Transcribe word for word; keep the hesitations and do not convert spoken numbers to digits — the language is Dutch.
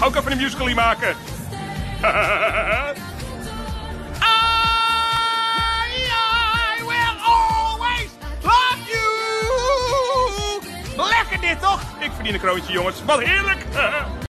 ga ook even een musical maken. I will always love you. Lekker dit toch? Ik verdien een kroontje jongens, wat heerlijk.